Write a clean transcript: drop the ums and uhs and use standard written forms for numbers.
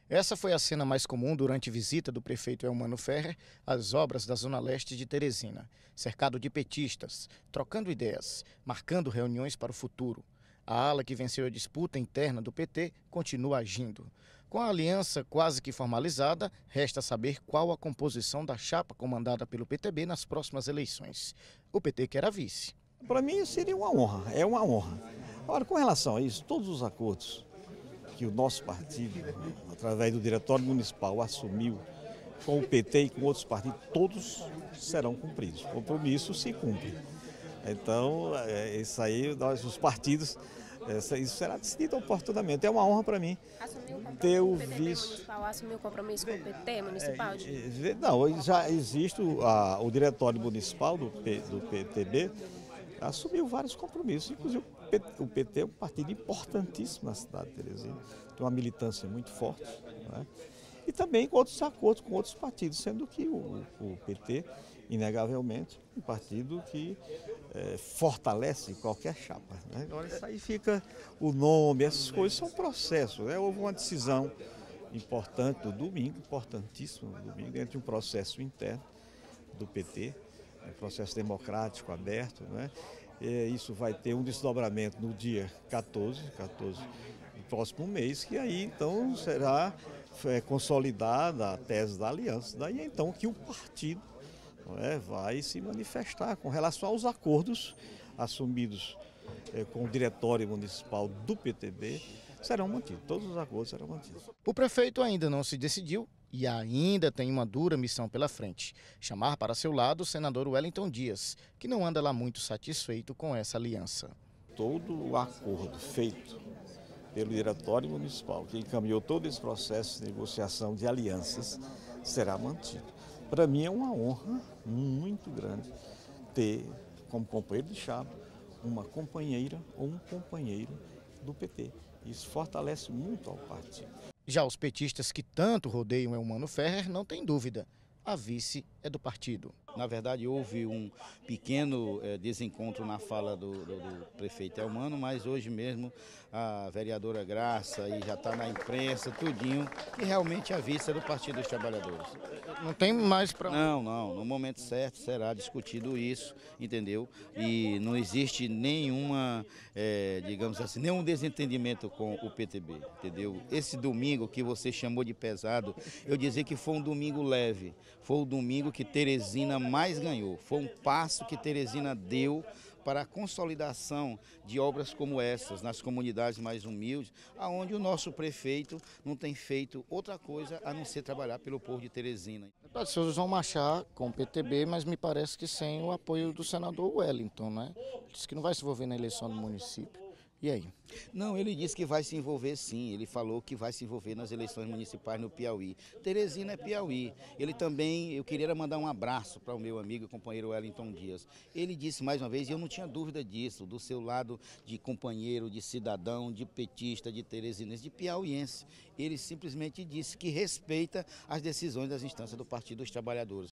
Essa foi a cena mais comum durante visita do prefeito Eumano Ferrer às obras da Zona Leste de Teresina, cercado de petistas, trocando ideias, marcando reuniões para o futuro. A ala que venceu a disputa interna do PT continua agindo. Com a aliança quase que formalizada, resta saber qual a composição da chapa comandada pelo PTB nas próximas eleições. O PT quer a vice. Para mim seria uma honra, é uma honra. Agora, com relação a isso, todos os acordos que o nosso partido, através do Diretório Municipal, assumiu com o PT e com outros partidos, todos serão cumpridos. O compromisso se cumpre. Então, isso aí, os partidos, isso será decidido oportunamente. É uma honra para mim ter o vice. Assumiu o compromisso com o PT municipal? Não, já existe o Diretório Municipal do PTB, assumiu vários compromissos, inclusive o PT é um partido importantíssimo na cidade de Teresina, tem uma militância muito forte, não é? E também com outros acordos com outros partidos, sendo que o PT, inegavelmente, um partido que fortalece qualquer chapa, né? Agora isso aí fica o nome, essas coisas são processos, né? Houve uma decisão importante no domingo, importantíssima no domingo, entre um processo interno do PT, um processo democrático aberto, né? Isso vai ter um desdobramento no dia 14 do próximo mês, que aí então será consolidada a tese da aliança. Daí então que o partido, não é, vai se manifestar com relação aos acordos assumidos com o Diretório Municipal do PTB, serão mantidos, todos os acordos serão mantidos. O prefeito ainda não se decidiu e ainda tem uma dura missão pela frente: chamar para seu lado o senador Wellington Dias, que não anda lá muito satisfeito com essa aliança. Todo o acordo feito pelo Diretório Municipal, que encaminhou todo esse processo de negociação de alianças, será mantido. Para mim é uma honra muito grande ter como companheiro de chapa uma companheira ou um companheiro do PT. Isso fortalece muito ao partido. Já os petistas que tanto rodeiam Eumano Ferrer não têm dúvida: a vice é do partido. Na verdade, houve um pequeno desencontro na fala do prefeito Eumano, mas hoje mesmo a vereadora Graça e já está na imprensa, tudinho, que realmente a vice é do Partido dos Trabalhadores. Não tem mais para... Não, no momento certo será discutido isso, entendeu? E não existe nenhuma, digamos assim, nenhum desentendimento com o PTB, entendeu? Esse domingo que você chamou de pesado, eu dizer que foi um domingo leve, foi o domingo que Teresina mais ganhou, foi um passo que Teresina deu para a consolidação de obras como essas, nas comunidades mais humildes, aonde o nosso prefeito não tem feito outra coisa a não ser trabalhar pelo povo de Teresina. Os senhores vão marchar com o PTB, mas me parece que sem o apoio do senador Wellington, né? Diz que não vai se envolver na eleição do município. E aí? Não, ele disse que vai se envolver sim, ele falou que vai se envolver nas eleições municipais no Piauí. Teresina é Piauí. Ele também, eu queria mandar um abraço para o meu amigo e companheiro Wellington Dias. Ele disse mais uma vez, e eu não tinha dúvida disso, do seu lado de companheiro, de cidadão, de petista, de teresinense, de piauiense. Ele simplesmente disse que respeita as decisões das instâncias do Partido dos Trabalhadores.